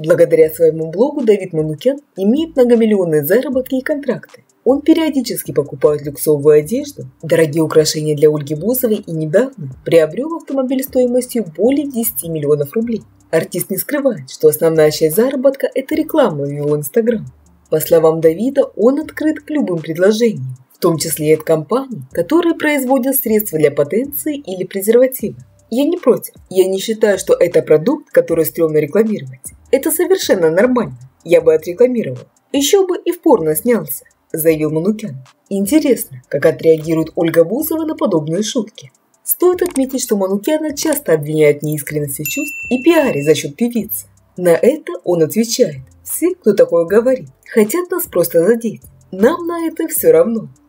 Благодаря своему блогу Давид Манукян имеет многомиллионные заработки и контракты. Он периодически покупает люксовую одежду, дорогие украшения для Ольги Бузовой и недавно приобрел автомобиль стоимостью более 10 миллионов рублей. Артист не скрывает, что основная часть заработка – это реклама в его Инстаграм. По словам Давида, он открыт к любым предложениям, в том числе и от компаний, которые производят средства для потенции или презервативы. Я не против. Я не считаю, что это продукт, который стрёмно рекламировать. Это совершенно нормально. Я бы отрекламировал. Еще бы и в порно снялся, заявил Манукян. Интересно, как отреагирует Ольга Бузова на подобные шутки. Стоит отметить, что Манукяна часто обвиняют в неискренности чувств и пиаре за счет певицы. На это он отвечает: все, кто такое говорит, хотят нас просто задеть. Нам на это все равно.